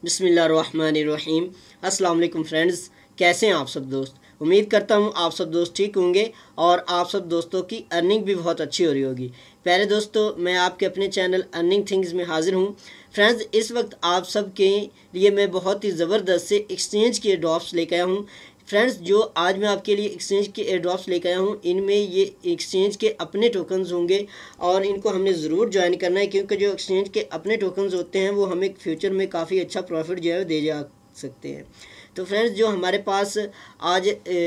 बिस्मिल्लाहिर्रहमानिर्रहीम। अस्सलाम वालेकुम फ्रेंड्स, कैसे हैं आप सब दोस्त। उम्मीद करता हूँ आप सब दोस्त ठीक होंगे और आप सब दोस्तों की अर्निंग भी बहुत अच्छी हो रही होगी। प्यारे दोस्तों, मैं आपके अपने चैनल अर्निंग थिंग्स में हाजिर हूँ। फ्रेंड्स, इस वक्त आप सब के लिए मैं बहुत ही ज़बरदस्त से एक्सचेंज के ड्रॉप्स लेकर आया हूँ। फ्रेंड्स, जो आज मैं आपके लिए एक्सचेंज के एयर ड्रॉप्स लेकर आया हूँ, इनमें ये एक्सचेंज के अपने टोकन्स होंगे और इनको हमने ज़रूर ज्वाइन करना है, क्योंकि जो एक्सचेंज के अपने टोकन्स होते हैं वो हमें फ्यूचर में काफ़ी अच्छा प्रॉफिट जो है दे जा सकते हैं। तो फ्रेंड्स, जो हमारे पास आज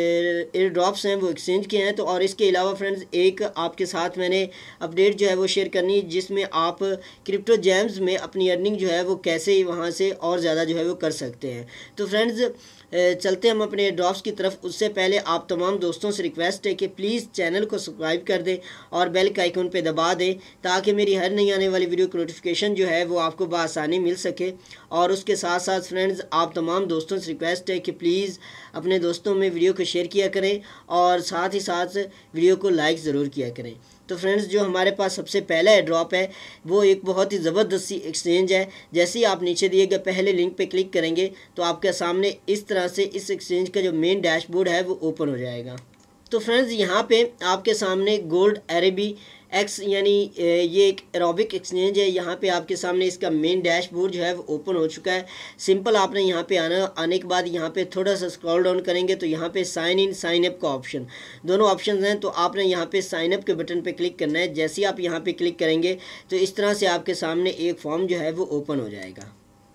एयर ड्रॉप्स हैं वो एक्सचेंज के हैं। तो और इसके अलावा फ्रेंड्स, एक आपके साथ मैंने अपडेट जो है वो शेयर करनी है, जिसमें आप क्रिप्टो जैम्स में अपनी अर्निंग जो है वो कैसे वहाँ से और ज़्यादा जो है वो कर सकते हैं। तो फ्रेंड्स, चलते हम अपने ड्रॉप्स की तरफ। उससे पहले आप तमाम दोस्तों से रिक्वेस्ट है कि प्लीज़ चैनल को सब्सक्राइब कर दें और बेल का आइकन पे दबा दें, ताकि मेरी हर नई आने वाली वीडियो की नोटिफिकेशन जो है वो आपको बआसानी मिल सके। और उसके साथ साथ फ्रेंड्स, आप तमाम दोस्तों से रिक्वेस्ट है कि प्लीज़ अपने दोस्तों में वीडियो को शेयर किया करें और साथ ही साथ वीडियो को लाइक ज़रूर किया करें। तो फ्रेंड्स, जो हमारे पास सबसे पहला एयर ड्रॉप है वो एक बहुत ही ज़बरदस्त सी एक्सचेंज है। जैसे ही आप नीचे दिए गए पहले लिंक पे क्लिक करेंगे तो आपके सामने इस तरह से इस एक्सचेंज का जो मेन डैशबोर्ड है वो ओपन हो जाएगा। तो फ्रेंड्स, यहाँ पे आपके सामने गोल्ड अरेबी एक्स यानी ये एक एरोबिक एक्सचेंज है। यहाँ पे आपके सामने इसका मेन डैशबोर्ड जो है वो ओपन हो चुका है। सिंपल आपने यहाँ पे आने के बाद यहाँ पे थोड़ा सा स्क्रॉल डाउन करेंगे तो यहाँ पे साइन इन साइन अप का ऑप्शन, दोनों ऑप्शन हैं। तो आपने यहाँ पे साइन अप के बटन पे क्लिक करना है। जैसे ही आप यहाँ पे क्लिक करेंगे तो इस तरह से आपके सामने एक फॉर्म जो है वो ओपन हो जाएगा।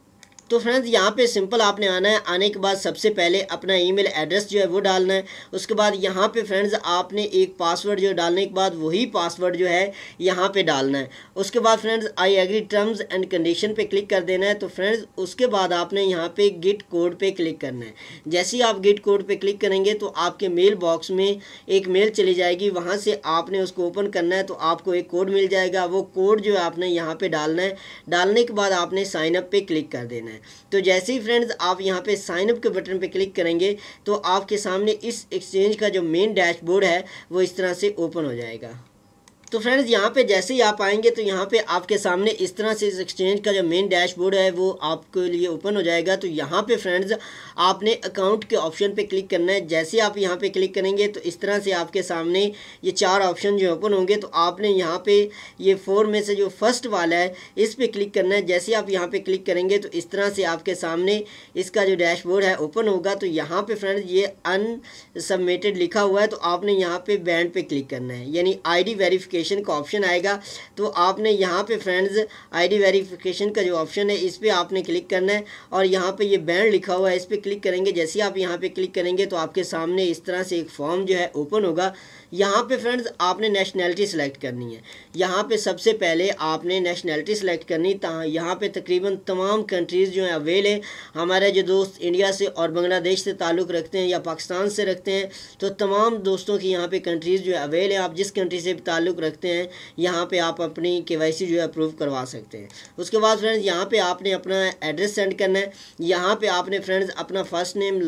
तो फ्रेंड्स, यहाँ पे सिंपल आपने आना है। आने के बाद सबसे पहले अपना ईमेल एड्रेस जो है वो डालना है। उसके बाद यहाँ पे फ्रेंड्स आपने एक पासवर्ड जो डालने के बाद वही पासवर्ड जो है यहाँ पे डालना है। उसके बाद friends, I agree terms and condition पे क्लिक कर देना है। तो फ्रेंड्स, उसके बाद आपने यहाँ पे गिट कोड पे क्लिक करना है। जैसे ही आप गिट कोड पे क्लिक करेंगे तो आपके मेल बॉक्स में एक मेल चली जाएगी, वहाँ से आपने उसको ओपन करना है। तो आपको एक कोड मिल जाएगा, वो कोड जो है आपने यहाँ पे डालना है। डालने के बाद आपने साइन अप पे क्लिक कर देना है। तो जैसे ही फ्रेंड्स आप यहाँ पे साइन अप के बटन पे क्लिक करेंगे तो आपके सामने इस एक्सचेंज का जो मेन डैशबोर्ड है वो इस तरह से ओपन हो जाएगा। तो फ्रेंड्स, यहाँ पे जैसे ही आप आएंगे तो यहाँ पे आपके सामने इस तरह से इस एक्सचेंज का जो मेन डैशबोर्ड है वो आपके लिए ओपन हो जाएगा। तो यहाँ पे फ्रेंड्स आपने अकाउंट के ऑप्शन पे क्लिक करना है। जैसे ही आप यहाँ पे क्लिक करेंगे तो इस तरह से आपके सामने ये चार ऑप्शन जो ओपन होंगे। तो आपने यहाँ पे ये 4 में से जो फर्स्ट वाला है इस पर क्लिक करना है। जैसे आप यहाँ पे क्लिक करेंगे तो इस तरह से आपके सामने इसका जो डैशबोर्ड है ओपन होगा। तो यहाँ पे फ्रेंड्स ये अनसबमिटेड लिखा हुआ है, तो आपने यहाँ पे बैंड पे क्लिक करना है, यानी ID वेरिफिकेशन का ऑप्शन आएगा। तो आपने यहाँ पे फ्रेंड्स ID वेरिफिकेशन का जो ऑप्शन है इस पे आपने क्लिक करना है और यहाँ पे ये बैंड लिखा हुआ है, इस पे क्लिक करेंगे। जैसे ही आप यहाँ पे क्लिक करेंगे तो आपके सामने इस तरह से एक फॉर्म जो है ओपन होगा। यहाँ पे फ्रेंड्स आपने नेशनैलिटी सेलेक्ट करनी है। यहाँ पे सबसे पहले आपने नेशनैलिटी सेलेक्ट करनी। यहाँ पे तकरीबन तमाम कंट्रीज़ जो हैं अवेल है। हमारे जो दोस्त इंडिया से और बांग्लादेश से ताल्लुक़ रखते हैं या पाकिस्तान से रखते हैं, तो तमाम दोस्तों की यहाँ पे कंट्रीज़ जो है अवेल है। आप जिस कंट्री से ताल्लुक़ रखते हैं यहाँ पे आप अपनी KYC जो है अप्रूव करवा सकते हैं। उसके बाद फ्रेंड्स यहाँ पे आपने अपना एड्रेस सेंड करना है। यहाँ पे आपने फ्रेंड्स अपना फर्स्ट नेम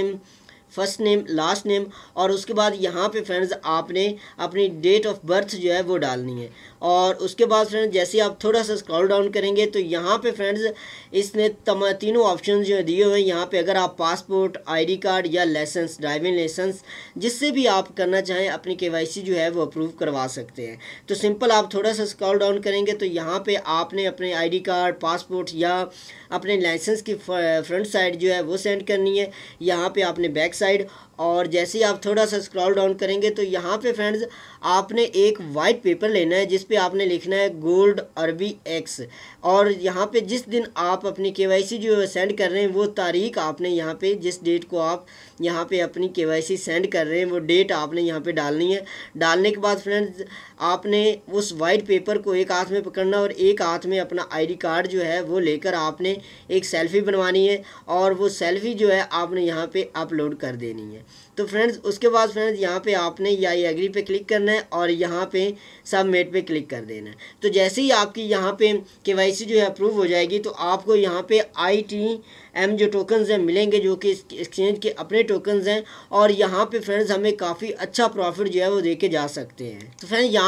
लास्ट नेम और उसके बाद यहाँ पे फ्रेंड्स आपने अपनी डेट ऑफ बर्थ जो है वो डालनी है। और उसके बाद फ्रेंड्स जैसे आप थोड़ा सा स्क्रॉल डाउन करेंगे तो यहाँ पे फ्रेंड्स इसने तीनों ऑप्शन जो दिए हुए हैं। यहाँ पे अगर आप पासपोर्ट, ID कार्ड या लाइसेंस, ड्राइविंग लाइसेंस, जिससे भी आप करना चाहें अपनी KYC जो है वो अप्रूव करवा सकते हैं। तो सिंपल आप थोड़ा सा स्क्रॉल डाउन करेंगे तो यहाँ पे आपने अपने ID कार्ड, पासपोर्ट या अपने लाइसेंस की फ्रंट साइड जो है वो सेंड करनी है। यहाँ पे आपने बैक साइड, और जैसे ही आप थोड़ा सा स्क्रॉल डाउन करेंगे तो यहाँ पे फ्रेंड्स आपने एक वाइट पेपर लेना है जिस पे आपने लिखना है गोल्ड अरबी एक्स। और यहाँ पे जिस दिन आप अपनी KYC जो है सेंड कर रहे हैं वो तारीख आपने यहाँ पे, जिस डेट को आप यहाँ पे अपनी KYC सेंड कर रहे हैं वो डेट आपने यहाँ पे डालनी है। डालने के बाद फ्रेंड्स आपने उस वाइट पेपर को एक हाथ में पकड़ना और एक हाथ में अपना ID कार्ड जो है वो लेकर आपने एक सेल्फ़ी बनवानी है और वो सेल्फ़ी जो है आपने यहाँ पे अपलोड कर देनी है। तो फ्रेंड्स उसके बाद फ्रेंड्स यहाँ पे आपने या एग्री पे क्लिक करना है और यहाँ पे सबमिट पे क्लिक कर देना है। तो जैसे ही आपकी यहाँ पे KYC जो है अप्रूव हो जाएगी तो आपको यहाँ पे ITM जो टोकन्स हैं मिलेंगे, जो कि एक्सचेंज के अपने टोकन्स हैं। और यहाँ पे फ्रेंड्स हमें काफ़ी अच्छा प्रॉफिट जो है वो दे के जा सकते हैं। तो फ्रेंड्स यहाँ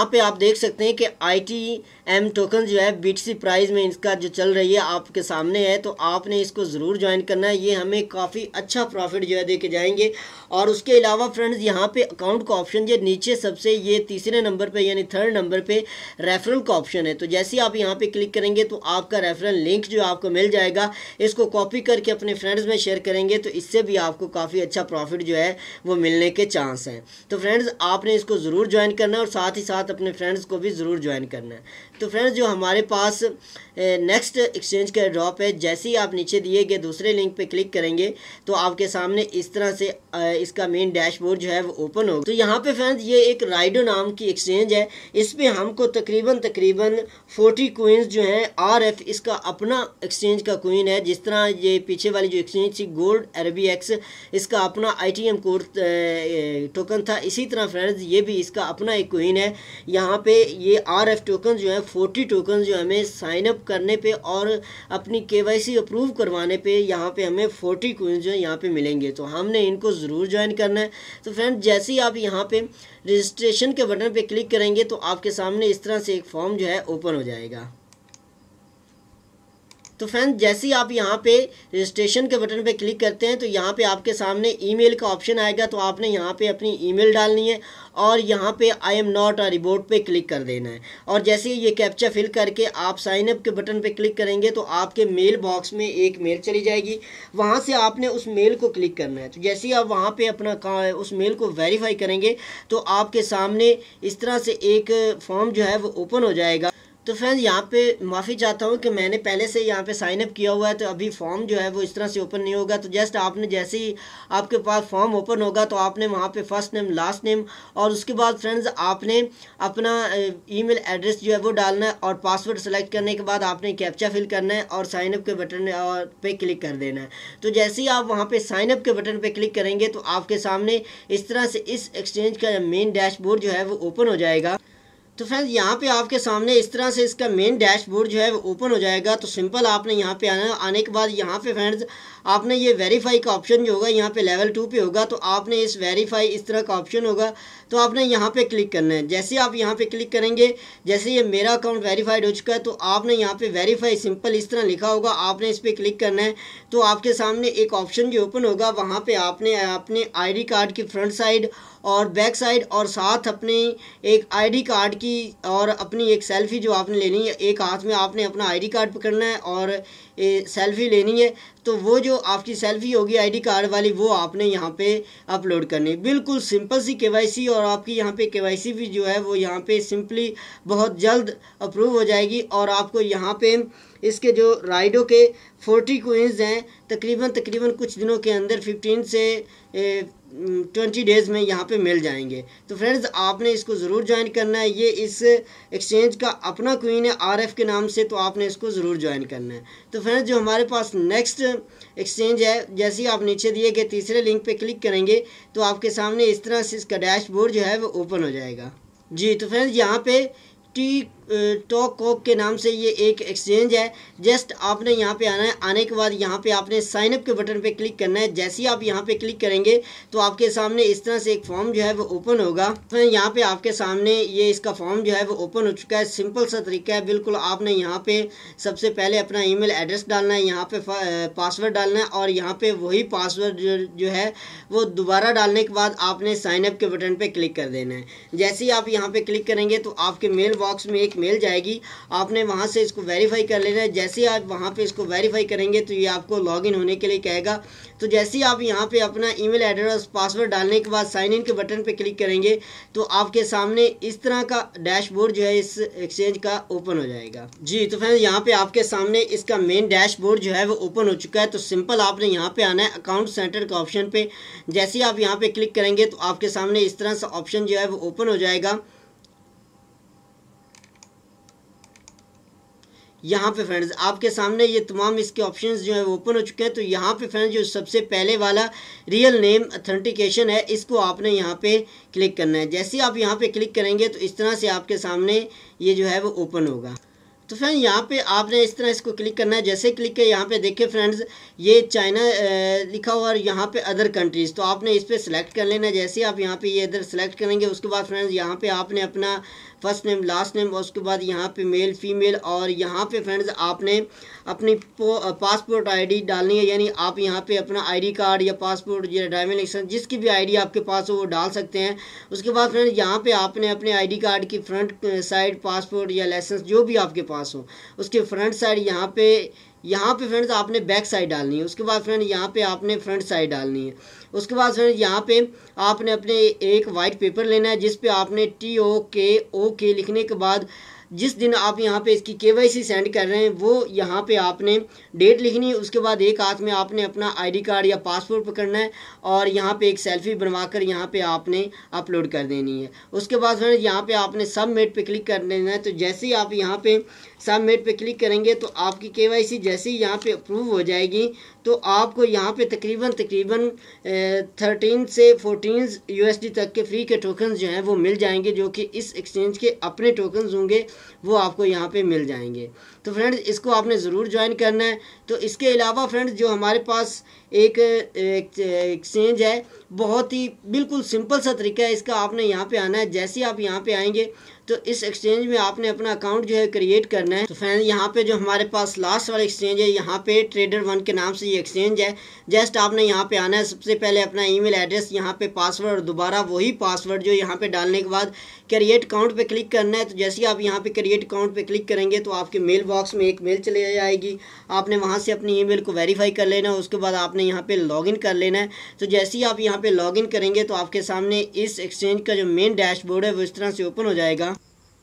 यहाँ पे आप देख सकते हैं कि ITM टोकन जो है BTC प्राइस में इसका जो चल रही है आपके सामने है, तो आपने इसको ज़रूर ज्वाइन करना है। ये हमें काफ़ी अच्छा प्रॉफिट जो है दे के जाएंगे। और उसके अलावा फ्रेंड्स यहाँ पे अकाउंट का ऑप्शन जो नीचे सबसे ये तीसरे नंबर पे यानी थर्ड नंबर पे रेफरल का ऑप्शन है। तो जैसे ही आप यहाँ पे क्लिक करेंगे तो आपका रेफरल लिंक जो आपको मिल जाएगा, इसको कॉपी करके अपने फ्रेंड्स में शेयर करेंगे तो इससे भी आपको काफ़ी अच्छा प्रॉफिट जो है वो मिलने के चांस हैं। तो फ्रेंड्स आपने इसको ज़रूर ज्वाइन करना है और साथ ही साथ अपने फ्रेंड्स को भी ज़रूर ज्वाइन करना है। तो फ्रेंड्स जो हमारे पास नेक्स्ट एक्सचेंज का ड्रॉप है, जैसे ही आप नीचे दिए गए दूसरे लिंक पे क्लिक करेंगे तो आपके सामने इस तरह से इसका मेन डैशबोर्ड जो है वो ओपन होगा। तो यहाँ पे फ्रेंड्स ये एक राइडो नाम की एक्सचेंज है, इस पे हमको तकरीबन 40 कोइंस जो हैं RF इसका अपना एक्सचेंज का कोइन है। जिस तरह ये पीछे वाली जो एक्सचेंज थी गोल्ड ARABIX इसका अपना ITM कोड टोकन था, इसी तरह फ्रेंड्स ये भी इसका अपना एक कोइन है। यहाँ पे ये RF टोकन जो है 40 टोकन जो हमें साइन अप करने पे और अपनी KYC अप्रूव करवाने पे यहाँ पे हमें 40 कोइन जो है यहाँ पे मिलेंगे, तो हमने इनको ज़रूर ज्वाइन करना है। तो फ्रेंड जैसे ही आप यहाँ पे रजिस्ट्रेशन के बटन पे क्लिक करेंगे तो आपके सामने इस तरह से एक फॉर्म जो है ओपन हो जाएगा। तो फ्रेंड जैसे ही आप यहाँ पे रजिस्ट्रेशन के बटन पे क्लिक करते हैं तो यहाँ पे आपके सामने ईमेल का ऑप्शन आएगा, तो आपने यहाँ पे अपनी ईमेल डालनी है और यहाँ पे I am not a robot पे क्लिक कर देना है। और जैसे ही ये कैप्चा फिल करके आप साइन अप के बटन पे क्लिक करेंगे तो आपके मेल बॉक्स में एक मेल चली जाएगी, वहाँ से आपने उस मेल को क्लिक करना है। तो जैसे ही आप वहाँ पे अपना उस मेल को वेरीफाई करेंगे तो आपके सामने इस तरह से एक फॉर्म जो है वो ओपन हो जाएगा। तो फ्रेंड्स यहाँ पे माफ़ी चाहता हूँ कि मैंने पहले से यहाँ पे साइन अप किया हुआ है, तो अभी फॉर्म जो है वो इस तरह से ओपन नहीं होगा। तो जस्ट आपने जैसे ही आपके पास फॉर्म ओपन होगा तो आपने वहाँ पे फर्स्ट नेम लास्ट नेम और उसके बाद फ्रेंड्स आपने अपना ईमेल एड्रेस जो है वो डालना है और पासवर्ड सेलेक्ट करने के बाद आपने कैप्चा फिल करना है और साइन अप के बटन पे क्लिक कर देना है। तो जैसे ही आप वहाँ पे साइन अप के बटन पे क्लिक करेंगे तो आपके सामने इस तरह से इस एक्सचेंज का मेन डैशबोर्ड जो है वो ओपन हो जाएगा। तो फ्रेंड्स यहाँ पे आपके सामने इस तरह से इसका मेन डैशबोर्ड जो है वो ओपन हो जाएगा। तो सिंपल आपने यहाँ पे आना है, आने के बाद यहाँ पे फ्रेंड्स आपने ये वेरीफाई का ऑप्शन जो होगा यहाँ पे लेवल 2 पे होगा, तो आपने इस वेरीफाई इस तरह का ऑप्शन होगा तो आपने यहाँ पे क्लिक करना है। जैसे आप यहाँ पे क्लिक करेंगे, जैसे ये मेरा अकाउंट वेरीफाइड हो चुका है तो आपने यहाँ पे वेरीफाई सिंपल इस तरह लिखा होगा, आपने इस पर क्लिक करना है। तो आपके सामने एक ऑप्शन जो ओपन होगा, वहाँ पे आपने अपने ID कार्ड की फ्रंट साइड और बैक साइड और साथ अपने एक ID कार्ड की और अपनी एक सेल्फी जो आपने लेनी है, एक हाथ में आपने अपना ID कार्ड पकड़ना है और सेल्फी लेनी है। तो वो जो आपकी सेल्फी होगी ID कार्ड वाली वो आपने यहाँ पे अपलोड करनी है। बिल्कुल सिंपल सी KYC और आपकी यहाँ पे KYC भी जो है वो यहाँ पे सिंपली बहुत जल्द अप्रूव हो जाएगी और आपको यहाँ पे इसके जो राइडो के 40 कोइंस हैं तकरीबन कुछ दिनों के अंदर 15 से 20 डेज़ में यहाँ पे मिल जाएंगे। तो फ्रेंड्स आपने इसको ज़रूर ज्वाइन करना है। ये इस एक्सचेंज का अपना कोइन है RF के नाम से, तो आपने इसको ज़रूर ज्वाइन करना है। तो फ्रेंड्स जो हमारे पास नेक्स्ट एक्सचेंज है, जैसे ही आप नीचे दिए गए तीसरे लिंक पे क्लिक करेंगे तो आपके सामने इस तरह से इसका डैशबोर्ड जो है वो ओपन हो जाएगा। जी तो फ्रेंड्स यहाँ पे TikTok के नाम से ये एक एक्सचेंज है। जस्ट आपने यहाँ पे आना है, आने के बाद यहाँ पे आपने साइन अप के बटन पे क्लिक करना है। जैसे ही आप यहाँ पे क्लिक करेंगे तो आपके सामने इस तरह से एक फॉर्म जो है वो ओपन होगा। तो यहाँ पे आपके सामने ये इसका फॉर्म जो है वो ओपन हो चुका है। सिंपल सा तरीका है बिल्कुल, आपने यहाँ पे सबसे पहले अपना ईमेल एड्रेस डालना है, यहाँ पे पासवर्ड डालना है और यहाँ पे वही पासवर्ड जो है वो दोबारा डालने के बाद आपने साइन अप के बटन पे क्लिक कर देना है। जैसे ही आप यहाँ पे क्लिक करेंगे तो आपके मेल बॉक्स में एक मेल जाएगी, आपने वहां से इसको वेरीफाई कर लेना है। जैसे ही आप वहां पे इसको वेरीफाई करेंगे तो ये आपको लॉगिन होने के लिए कहेगा। तो जैसे ही आप यहाँ पे अपना ईमेल एड्रेस पासवर्ड डालने के बाद साइन इन के बटन पे क्लिक करेंगे तो आपके सामने इस तरह का डैशबोर्ड जो है इस एक्सचेंज का ओपन हो जाएगा। जी तो फ्रेंड्स यहाँ पे आपके सामने इसका मेन डैशबोर्ड जो है वो ओपन हो चुका है। तो सिंपल आपने यहाँ पे आना है अकाउंट सेंटर का ऑप्शन पे। जैसे ही आप यहाँ पे क्लिक करेंगे तो आपके सामने इस तरह सा ऑप्शन जो है वो ओपन हो जाएगा। यहाँ पे फ्रेंड्स आपके सामने ये तमाम इसके ऑप्शंस जो है वो ओपन हो चुके हैं। तो यहाँ पे फ्रेंड्स जो सबसे पहले वाला रियल नेम ऑथेंटिकेशन है, इसको आपने यहाँ पे क्लिक करना है। जैसे ही आप यहाँ पे क्लिक करेंगे तो इस तरह से आपके सामने ये जो है वो ओपन होगा। तो फ्रेंड यहाँ पे आपने इस तरह इसको क्लिक करना है। जैसे क्लिक किया यहाँ पे देखिए फ्रेंड्स ये चाइना लिखा हुआ और यहाँ पे अदर कंट्रीज़, तो आपने इस पर सिलेक्ट कर लेना है। जैसे आप यहाँ पे ये इधर सेलेक्ट करेंगे उसके बाद फ्रेंड्स यहाँ पे आपने अपना फर्स्ट नेम लास्ट नेम, और उसके बाद यहाँ पे मेल फीमेल, और यहाँ पे फ्रेंड्स आपने अपनी पासपोर्ट आईडी डालनी है, यानी आप यहाँ पे अपना आईडी कार्ड या पासपोर्ट या ड्राइविंग लाइसेंस जिसकी भी आईडी आपके पास हो वो डाल सकते हैं। उसके बाद फ्रेंड्स यहाँ पे आपने अपने आईडी कार्ड की फ्रंट साइड पासपोर्ट या लाइसेंस जो भी आपके पास हो उसके फ्रंट साइड यहाँ पे फ्रेंड्स आपने बैक साइड डालनी है। उसके बाद फ्रेंड यहाँ पे आपने फ्रंट साइड डालनी है। उसके बाद फ्रेंड यहाँ पे आपने अपने एक वाइट पेपर लेना है जिस पे आपने TOKOK लिखने के बाद जिस दिन आप यहाँ पे इसकी KYC सेंड कर रहे हैं वो यहाँ पे आपने डेट लिखनी है। उसके बाद एक हाथ में आपने अपना आईडी कार्ड या पासपोर्ट पकड़ना है और यहाँ पे एक सेल्फी बनवाकर यहाँ पे आपने अपलोड कर देनी है। उसके बाद फ्रेंड यहाँ पे आपने सबमिट पे क्लिक कर देना है। तो जैसे ही आप यहाँ पे सबमिट पे क्लिक करेंगे तो आपकी KYC जैसे ही यहाँ पे अप्रूव हो जाएगी तो आपको यहाँ पे तकरीबन 13 से 14 USD तक के फ्री के टोकन्स जो हैं वो मिल जाएंगे, जो कि इस एक्सचेंज के अपने टोकन्स होंगे वो आपको यहाँ पे मिल जाएंगे। तो फ्रेंड्स इसको आपने ज़रूर ज्वाइन करना है। तो इसके अलावा फ्रेंड्स जो हमारे पास एक एक्सचेंज है, बहुत ही बिल्कुल सिंपल सा तरीका है इसका। आपने यहाँ पे आना है, जैसे ही आप यहाँ पे आएंगे तो इस एक्सचेंज में आपने अपना अकाउंट जो है क्रिएट करना है। तो फ्रेंड्स यहाँ पे जो हमारे पास लास्ट वाला एक्सचेंज है, यहाँ पे ट्रेडर 1 के नाम से ये एक्सचेंज है। जस्ट आपने यहाँ पे आना है, सबसे पहले अपना ईमेल एड्रेस, यहाँ पे पासवर्ड और दोबारा वही पासवर्ड जो यहाँ पे डालने के बाद क्रिएट अकाउंट पे क्लिक करना है। तो जैसे ही आप यहाँ पे क्रिएट अकाउंट पे क्लिक करेंगे तो आपके मेल बॉक्स में एक मेल चले जाएगी। आपने वहाँ से अपनी ईमेल को वेरीफाई कर लेना है। उसके बाद आपने यहाँ पे लॉगिन कर लेना है। तो जैसे ही आप यहाँ पे लॉगिन करेंगे तो आपके सामने इस एक्सचेंज का जो मेन डैशबोर्ड है वो इस तरह से ओपन हो जाएगा।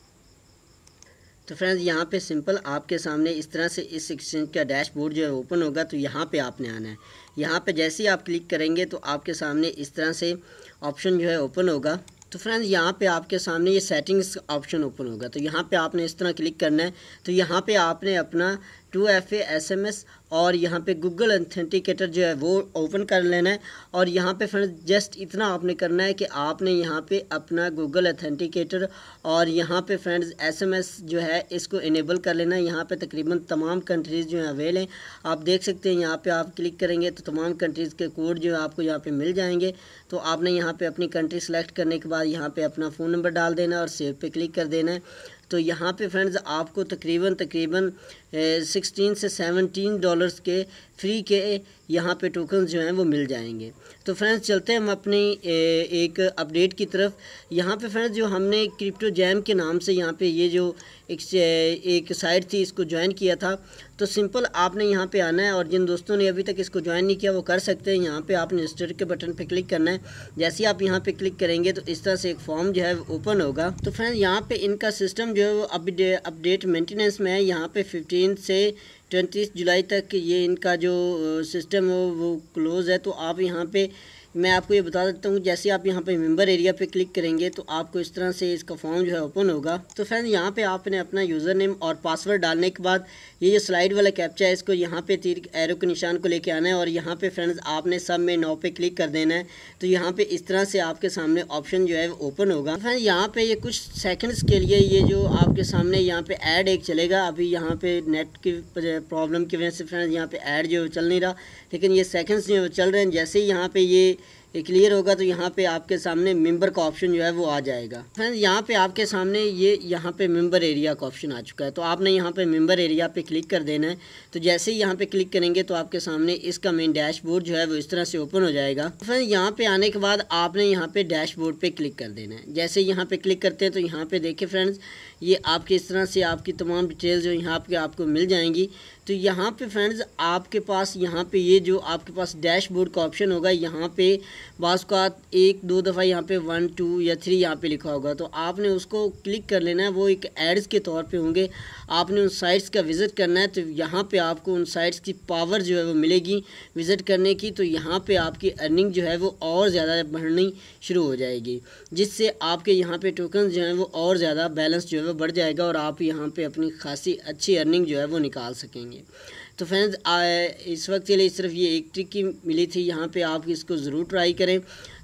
तो फ्रेंड्स यहाँ पे सिंपल आपके सामने इस तरह से इस एक्सचेंज का डैशबोर्ड जो है ओपन होगा। तो यहाँ पे आपने आना है। यहाँ पे जैसे ही आप क्लिक करेंगे तो आपके सामने इस तरह से ऑप्शन जो है ओपन होगा। तो फ्रेंड्स यहाँ पे आपके सामने ये सेटिंग्स ऑप्शन ओपन होगा। तो यहाँ पे आपने इस तरह क्लिक करना है। तो यहाँ पे आपने अपना 2FA SMS और यहाँ पे गूगल ऑथेंटिकेटर जो है वो ओपन कर लेना है। और यहाँ पे फ्रेंड्स जस्ट इतना आपने करना है कि आपने यहाँ पे अपना गूगल ऑथेंटिकेटर और यहाँ पे फ्रेंड्स SMS जो है इसको इनेबल कर लेना है। यहाँ पे तकरीबन तमाम कंट्रीज़ जो है अवेल हैं, आप देख सकते हैं। यहाँ पे आप क्लिक करेंगे तो तमाम कंट्रीज़ के कोड जो है आपको यहाँ पे मिल जाएंगे। तो आपने यहाँ पे अपनी कंट्री सेलेक्ट करने के बाद यहाँ पे अपना फ़ोन नंबर डाल देना है और सेव पे क्लिक कर देना है। तो यहाँ पे फ्रेंड्स आपको तकरीबन 16 से 17 डॉलर्स के फ्री के यहाँ पे टोकन्स जो हैं वो मिल जाएंगे। तो फ्रेंड्स चलते हैं हम अपनी एक अपडेट की तरफ। यहाँ पे फ्रेंड्स जो हमने क्रिप्टो जैम के नाम से यहाँ पे ये जो एक साइट थी इसको ज्वाइन किया था। तो सिंपल आपने यहाँ पे आना है और जिन दोस्तों ने अभी तक इसको ज्वाइन नहीं किया वो कर सकते हैं। यहाँ पे आपने रजिस्टर के बटन पे क्लिक करना है। जैसे ही आप यहाँ पे क्लिक करेंगे तो इस तरह से एक फॉर्म जो है ओपन होगा। तो फ्रेंड्स यहाँ पे इनका सिस्टम जो है वो अपडेट मेंटेनेंस में है। यहाँ पे 15 से 29 जुलाई तक ये इनका जो सिस्टम है वो क्लोज़ है। तो आप यहाँ पे मैं आपको ये बता देता हूँ, जैसे आप यहाँ पे मेंबर एरिया पे क्लिक करेंगे तो आपको इस तरह से इसका फॉर्म जो है ओपन होगा। तो फ्रेंड्स यहाँ पे आपने अपना यूज़र नेम और पासवर्ड डालने के बाद ये जो स्लाइड वाला कैप्चा है इसको यहाँ पे तीर एरो के निशान को लेके आना है और यहाँ पे फ्रेंड्स आपने सब में 9 पे क्लिक कर देना है। तो यहाँ पे इस तरह से आपके सामने ऑप्शन जो है वो ओपन होगा। फ्रेंड्स यहाँ पे ये कुछ सेकंड्स के लिए ये जो आपके सामने यहाँ पे ऐड एक चलेगा। अभी यहाँ पे नेट की प्रॉब्लम की वजह से फ्रेंड्स यहाँ पे ऐड जो चल नहीं रहा, लेकिन ये सेकंड्स जो चल रहे हैं। जैसे ही यहाँ पे ये क्लियर होगा तो यहाँ पे आपके सामने मेंबर का ऑप्शन जो है वो आ जाएगा। फ्रेंड्स यहाँ पे आपके सामने ये यहाँ पे मेंबर एरिया का ऑप्शन आ चुका है। तो आपने यहाँ पे मेंबर एरिया पे क्लिक कर देना है। तो जैसे ही यहाँ पे क्लिक करेंगे तो आपके सामने इसका मेन डैशबोर्ड जो है वो इस तरह से ओपन हो जाएगा। फ्रेंड्स यहाँ पे आने के बाद आपने यहाँ पे डैशबोर्ड पे क्लिक कर देना है। जैसे यहाँ पे क्लिक करते हैं तो यहाँ पे देखिए फ्रेंड्स ये आपके इस तरह से आपकी तमाम डिटेल्स जो यहाँ पे आपको मिल जाएंगी। तो यहाँ पे फ्रेंड्स आपके पास यहाँ पे ये जो आपके पास डैशबोर्ड का ऑप्शन होगा, यहाँ पे बाज़ का 1-2 दफ़ा यहाँ पे 1 2 या 3 यहाँ पे लिखा होगा। तो आपने उसको क्लिक कर लेना है। वो एक एड्स के तौर पे होंगे, आपने उन साइट्स का विज़िट करना है। तो यहाँ पे आपको उन साइट्स की पावर जो है वो मिलेगी विज़िट करने की। तो यहाँ पे आपकी अर्निंग जो है वो और ज़्यादा बढ़नी शुरू हो जाएगी, जिससे आपके यहाँ पे टोकन जो हैं वो और ज़्यादा बैलेंस जो है वो बढ़ जाएगा और आप यहाँ पे अपनी खासी अच्छी अर्निंग जो है वो निकाल सकेंगे। तो फ्रेंड्स इस वक्त के लिए सिर्फ ये एक ट्रिक की मिली थी, यहाँ पे आप इसको ज़रूर ट्राई करें।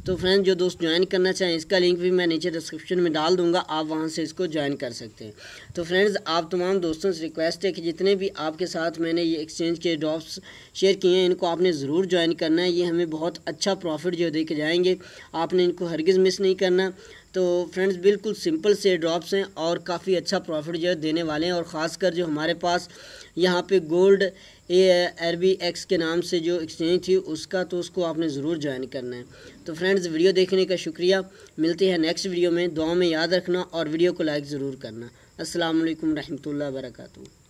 तो फ्रेंड्स जो दोस्त ज्वाइन करना चाहें इसका लिंक भी मैं नीचे डिस्क्रिप्शन में डाल दूंगा, आप वहां से इसको ज्वाइन कर सकते हैं। तो फ्रेंड्स आप तमाम दोस्तों से रिक्वेस्ट है कि जितने भी आपके साथ मैंने ये एक्सचेंज के ड्रॉप्स शेयर किए हैं इनको आपने ज़रूर ज्वाइन करना है। ये हमें बहुत अच्छा प्रॉफिट जो दे के जाएंगे, आपने इनको हरगिज़ मिस नहीं करना। तो फ्रेंड्स बिल्कुल सिंपल से ड्रॉप्स हैं और काफ़ी अच्छा प्रॉफिट जो है देने वाले हैं। और ख़ासकर जो हमारे पास यहाँ पे गोल्ड RBX के नाम से जो एक्सचेंज थी उसका, तो उसको आपने ज़रूर ज्वाइन करना है। तो फ्रेंड्स वीडियो देखने का शुक्रिया, मिलते हैं नेक्स्ट वीडियो में। दुआ में याद रखना और वीडियो को लाइक ज़रूर करना। अस्सलाम वालेकुम रहमतुल्लाहि व बरकातहू।